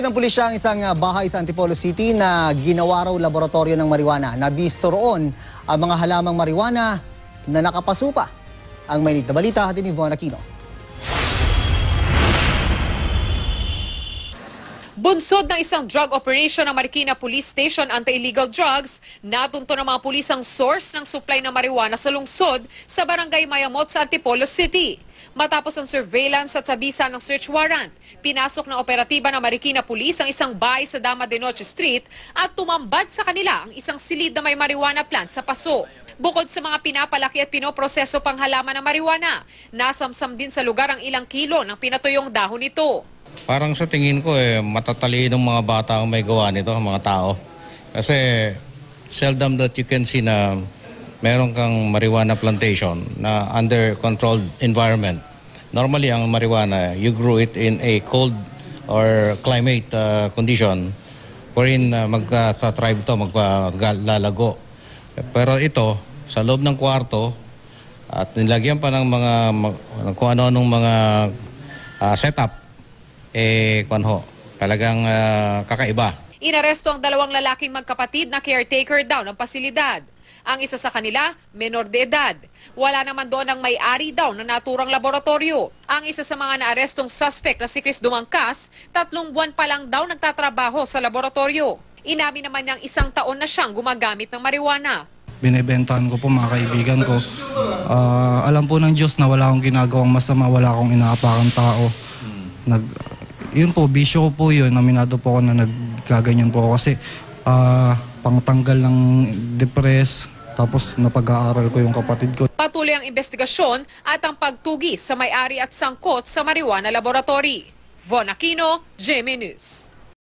Sinilid ng pulisya ang isang bahay sa Antipolo City na ginawa raw laboratorio ng marijuana. Nabisto roon ang mga halamang marijuana na nakapasupa. Ang mainit na balita hatid ni Von Aquino. Bunsod ng isang drug operation ng Marikina Police Station Anti-Illegal Drugs, natunto ng mga pulis ang source ng supply ng marijuana sa lungsod sa Barangay Mayamot sa Antipolo City. Matapos ang surveillance at sabisa ng search warrant, pinasok ng operatiba ng Marikina Police ang isang bahay sa Dama de Noche Street at tumambad sa kanila ang isang silid na may marijuana plant sa paso. Bukod sa mga pinapalaki at pinoproseso pang halaman ng marijuana, nasamsam din sa lugar ang ilang kilo ng pinatuyong dahon nito. Parang sa tingin ko matatalinong mga bata ang may gawa nito, mga tao. Kasi seldom that you can see na meron kang marijuana plantation na under controlled environment. Normally ang marijuana, you grow it in a cold or climate condition wherein magka-thrive to, maglalago. Pero ito, sa loob ng kwarto at nilagyan pa ng mga kung ano-anong mga setup, talagang kakaiba. Inaresto ang dalawang lalaking magkapatid na caretaker daw ng pasilidad. Ang isa sa kanila, menor de edad. Wala naman doon ang may-ari daw na naturang laboratorio. Ang isa sa mga naarestong suspect na si Chris Dumangkas, 3 buwan pa lang daw nagtatrabaho sa laboratorio. Inamin naman niyang 1 taon na siyang gumagamit ng marijuana. Binebentahan ko po mga kaibigan ko. Alam po ng Diyos na wala akong ginagawang masama, wala akong inaapakang tao. Yun po, bisyo ko po yun. Naminado po ako na nagkaganyan po ako kasi pangtanggal ng depress, tapos napag-aaral ko yung kapatid ko. Patuloy ang investigasyon at ang pagtugi sa may-ari at sangkot sa marijuana laboratory. Von Aquino, GMA News.